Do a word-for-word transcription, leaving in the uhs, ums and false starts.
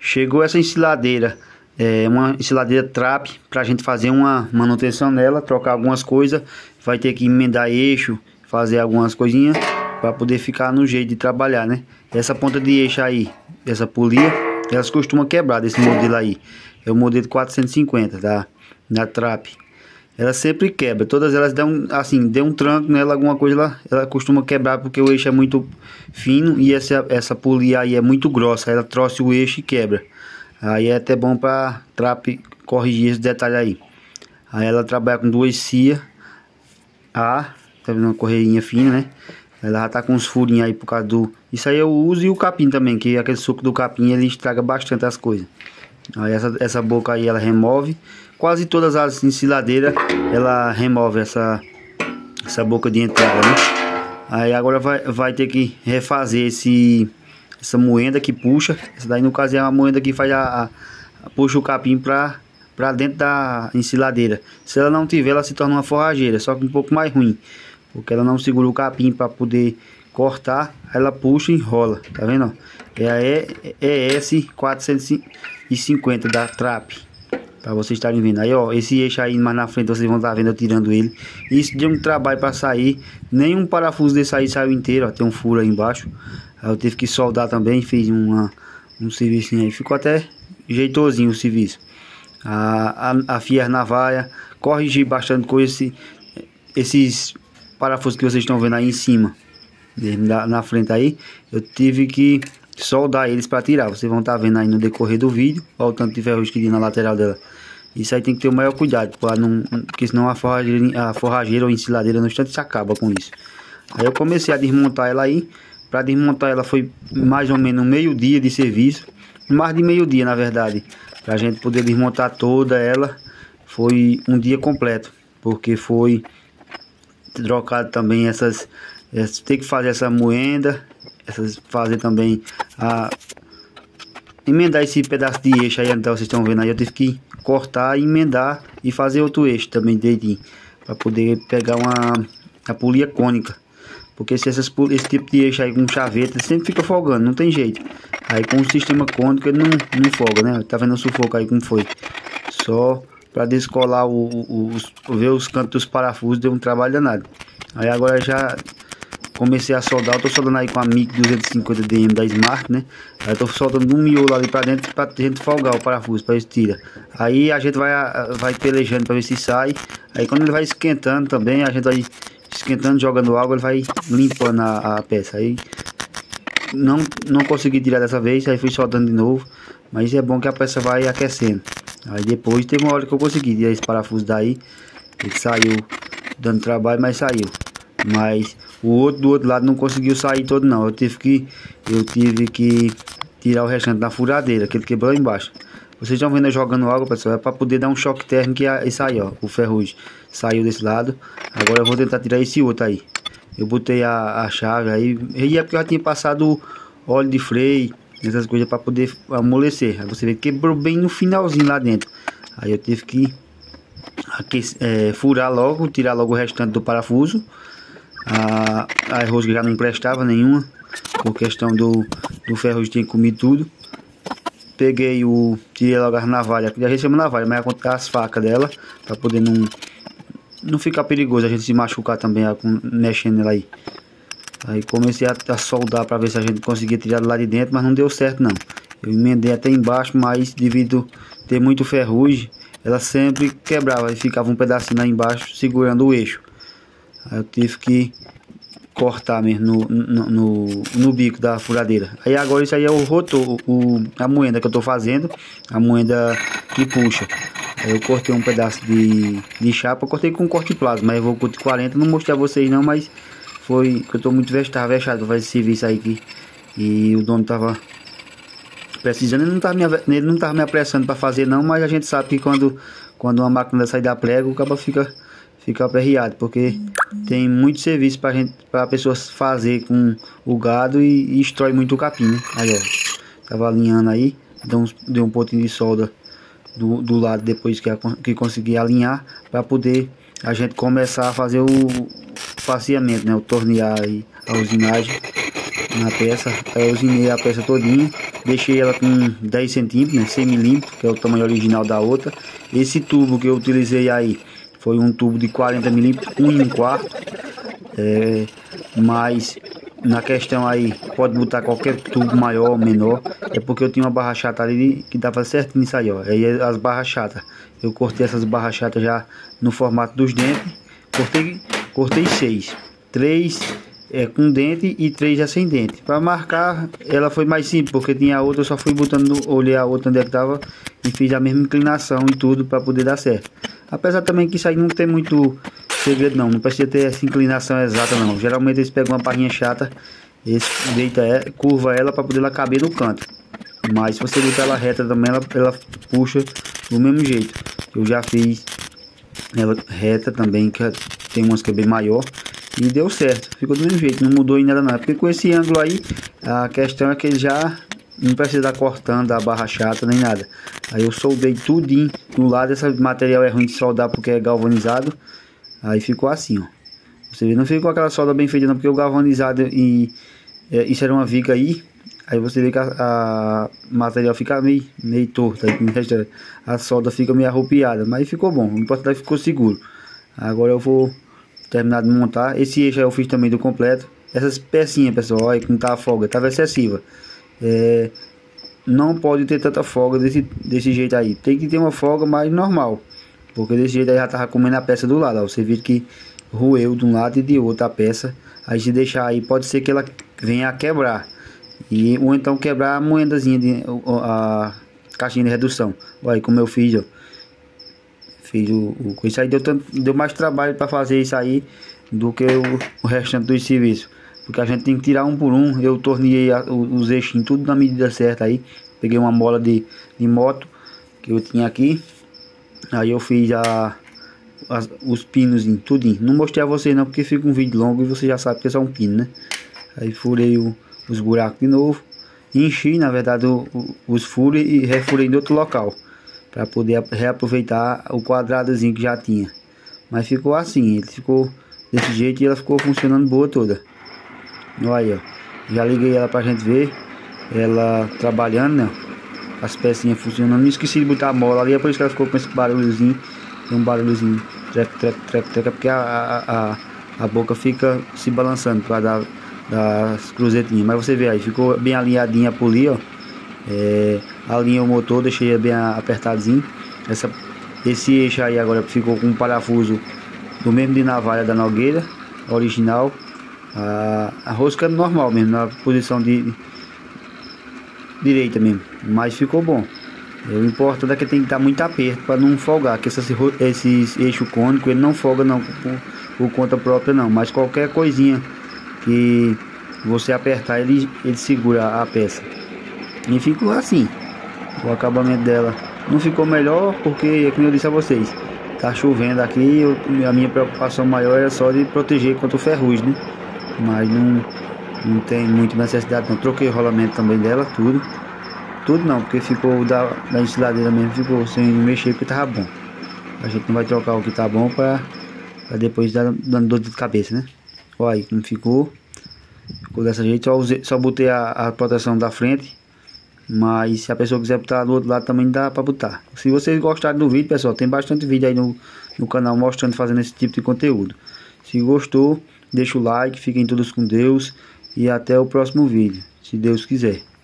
chegou essa ensiladeira, é uma ensiladeira trap, pra gente fazer uma manutenção nela, trocar algumas coisas, vai ter que emendar eixo, fazer algumas coisinhas para poder ficar no jeito de trabalhar, né? Essa ponta de eixo aí, essa polia, elas costumam quebrar desse modelo aí. É o modelo quatrocentos e cinquenta da, da trap. Ela sempre quebra, todas elas dão assim, deu um tranco nela, alguma coisa ela, ela costuma quebrar porque o eixo é muito fino e essa, essa polia aí é muito grossa, ela trouxe o eixo e quebra. Aí é até bom para trap corrigir esse detalhe aí. Aí ela trabalha com duas cias A, tá vendo, uma correiinha fina, né? Ela já tá com uns furinhos aí por causa do... Isso aí eu uso, e o capim também, que aquele suco do capim ele estraga bastante as coisas. Aí essa, essa boca aí ela remove. Quase todas as ensiladeiras ela remove essa, essa boca de entrada, né? Aí agora vai, vai ter que refazer esse, essa moenda que puxa. Essa daí no caso é uma moenda que faz a, a puxa o capim para para dentro da ensiladeira. Se ela não tiver, ela se torna uma forrageira, só que um pouco mais ruim, porque ela não segura o capim para poder cortar. Ela puxa e enrola, tá vendo? É a E S quatrocentos e cinquenta da trap, para vocês estarem vendo. Aí ó, esse eixo aí mais na frente vocês vão estar vendo eu tirando ele. Isso deu um trabalho para sair. Nenhum parafuso desse aí saiu inteiro, ó, tem um furo aí embaixo. Aí eu tive que soldar também, fiz uma, um serviço aí, ficou até jeitosinho o serviço. A, a, a fiar navalha, corrigir bastante com esse, esses parafusos que vocês estão vendo aí em cima, na, na frente aí, eu tive que soldar eles para tirar. Vocês vão estar vendo aí no decorrer do vídeo. Olha o tanto de ferrugem que tem na lateral dela. Isso aí tem que ter o maior cuidado, para não, porque senão a forrageira, a forrageira ou ensiladeira no instante se acaba com isso. Aí eu comecei a desmontar ela aí. Para desmontar ela foi mais ou menos meio dia de serviço, mais de meio dia na verdade. Pra gente poder desmontar toda ela foi um dia completo, porque foi trocado também essas, essas tem que fazer essa moenda, essas, fazer também a emendar esse pedaço de eixo aí, então vocês estão vendo aí, eu tive que cortar, emendar e fazer outro eixo também dedinho, para poder pegar uma a polia cônica. Porque se essas, esse tipo de eixo aí com chaveta sempre fica folgando, não tem jeito. Aí com o sistema cônico ele não, não folga, né? Tá vendo o sufoco aí como foi? Só para descolar o, o, os, ver os cantos dos parafusos deu um trabalho danado. Aí agora já comecei a soldar, eu tô soldando aí com a MIG duzentos e cinquenta D M da Smart, né? Aí eu tô soldando um miolo ali para dentro pra gente folgar o parafuso, para isso tira. Aí a gente vai, vai pelejando para ver se sai. Aí quando ele vai esquentando também, a gente vai esquentando, jogando água, ele vai limpando a, a peça. Aí não, não consegui tirar dessa vez, aí fui soldando de novo. Mas é bom que a peça vai aquecendo. Aí depois teve uma hora que eu consegui tirar esse parafuso daí. Ele saiu dando trabalho, mas saiu. Mas o outro do outro lado não conseguiu sair todo não. Eu tive que, eu tive que tirar o restante da furadeira, que ele quebrou embaixo. Vocês estão vendo eu jogando água, pessoal, é para poder dar um choque térmico. E isso aí, ó, o ferrugem saiu desse lado. Agora eu vou tentar tirar esse outro aí. Eu botei a, a chave aí, e é porque eu já tinha passado óleo de freio, essas coisas para poder amolecer. Aí você vê que quebrou bem no finalzinho lá dentro. Aí eu tive que aquecer, é, furar logo, tirar logo o restante do parafuso. A, a rosca já não prestava nenhuma, por questão do, do ferrugem tinha comido tudo. Peguei o... tirei logo as navalhas, que a gente chama navalha, mas é as facas dela, para poder não... não ficar perigoso a gente se machucar também mexendo nela aí. Aí comecei a, a soldar para ver se a gente conseguia tirar lá de dentro, mas não deu certo não. Eu emendei até embaixo, mas devido ter muito ferrugem, ela sempre quebrava e ficava um pedacinho lá embaixo segurando o eixo. Aí eu tive que cortar mesmo no, no, no, no bico da furadeira. Aí agora isso aí é o rotor, o, a moenda que eu tô fazendo, a moenda que puxa. Aí eu cortei um pedaço de, de chapa, eu cortei com corte plasma, mas eu vou com quarenta, não mostrei a vocês não, mas foi que eu tô muito vexado, vexado pra fazer esse serviço aí que, e o dono tava precisando, ele não tava me, ele não tava me apressando para fazer não, mas a gente sabe que quando, quando uma máquina sai da prega, o cabo fica fica aperreado, porque tem muito serviço pra gente, para pessoas fazer com o gado e, e destrói muito o capim, né? Aí ó, tava alinhando aí, deu um, deu um pontinho de solda do, do lado depois que, a, que consegui alinhar, para poder a gente começar a fazer o faceamento, né? O tornear aí a usinagem na peça. Aí eu usinei a peça todinha, deixei ela com dez centímetros, né, cem milímetros, que é o tamanho original da outra. Esse tubo que eu utilizei aí foi um tubo de quarenta milímetros, um e um quarto. É, mas na questão aí, pode botar qualquer tubo maior ou menor. É porque eu tinha uma barra chata ali que dava certinho isso aí, ó. Aí as barras chatas, eu cortei essas barras chatas já no formato dos dentes. Cortei, cortei seis. Três é com dente e três é sem dente. Para marcar, ela foi mais simples, porque tinha a outra, eu só fui botando, olhei a outra onde é que tava e fiz a mesma inclinação e tudo para poder dar certo. Apesar também que isso aí não tem muito segredo não, não precisa ter essa inclinação exata não. Geralmente eles pegam uma barrinha chata, eles deita ela, curva ela para poder ela caber no canto. Mas se você botar ela reta também, ela, ela puxa do mesmo jeito. Eu já fiz ela reta também, que tem umas que é bem maior, e deu certo, ficou do mesmo jeito, não mudou em nada não. Porque com esse ângulo aí, a questão é que ele já não precisa estar cortando a barra chata nem nada. Aí eu soldei tudinho no lado. Esse material é ruim de soldar porque é galvanizado. Aí ficou assim, ó. Você vê, não ficou aquela solda bem feita não, porque o galvanizado e é, isso era uma viga aí. Aí você vê que a, a material fica meio, meio torto, aí, a solda fica meio arrupiada, mas ficou bom, o importante é que ficou seguro. Agora eu vou terminar de montar. Esse eixo aí eu fiz também do completo. Essas pecinhas, pessoal, olha que não tava folga, estava excessiva. É, não pode ter tanta folga desse, desse jeito aí, tem que ter uma folga mais normal, porque desse jeito aí já tava comendo a peça do lado, ó. Você viu que roeu de um lado e de outro a peça. Aí se deixar aí, pode ser que ela venha a quebrar. E, ou então quebrar a moendazinha, de, a, a caixinha de redução. Olha como eu fiz, ó. Fiz o, o, isso aí deu, tanto, deu mais trabalho para fazer isso aí do que o, o restante dos serviços. Porque a gente tem que tirar um por um. Eu torneei a, os eixos tudo na medida certa aí. Peguei uma mola de, de moto que eu tinha aqui. Aí eu fiz a, as, os pinos em tudinho. Não mostrei a vocês não, porque fica um vídeo longo e você já sabe que é só um pino, né? Aí furei o, os buracos de novo. Enchi, na verdade, o, o, os furos e refurei em outro local, para poder reaproveitar o quadradozinho que já tinha. Mas ficou assim, ele ficou desse jeito e ela ficou funcionando boa toda. Olha aí, ó. Já liguei ela pra gente ver ela trabalhando, né? As pecinhas funcionando. Não esqueci de botar a mola ali, é por isso que ela ficou com esse barulhozinho. Tem um barulhozinho, treco, treco, treco, treco, porque a, a, a, a boca fica se balançando para dar das cruzetinhas. Mas você vê aí, ficou bem alinhadinha por ali, ó. É, alinhei o motor, deixei bem apertadinho. Essa, esse eixo aí agora ficou com um parafuso do mesmo de navalha da Nogueira, original. A, a rosca normal mesmo, na posição de, de direita mesmo, mas ficou bom. O importante é que tem que estar muito aperto para não folgar, que esses, esses eixos cônicos ele não folga não por, por conta própria não, mas qualquer coisinha que você apertar ele, ele segura a peça. E ficou assim. O acabamento dela não ficou melhor porque, como eu disse a vocês, tá chovendo aqui. Eu, a minha preocupação maior era só de proteger contra o ferrugem, né? Mas não, não tem muita necessidade não. Troquei o rolamento também dela, tudo. Tudo não, porque ficou da, da ensiladeira mesmo, ficou sem mexer porque tava bom. A gente não vai trocar o que tá bom para depois dar dando dor de cabeça, né? Olha aí como ficou. Ficou dessa jeito, só, usei, só botei a, a proteção da frente. Mas se a pessoa quiser botar do outro lado também dá para botar. Se vocês gostaram do vídeo, pessoal, tem bastante vídeo aí no, no canal mostrando, fazendo esse tipo de conteúdo. Se gostou, deixa o like, fiquem todos com Deus e até o próximo vídeo, se Deus quiser.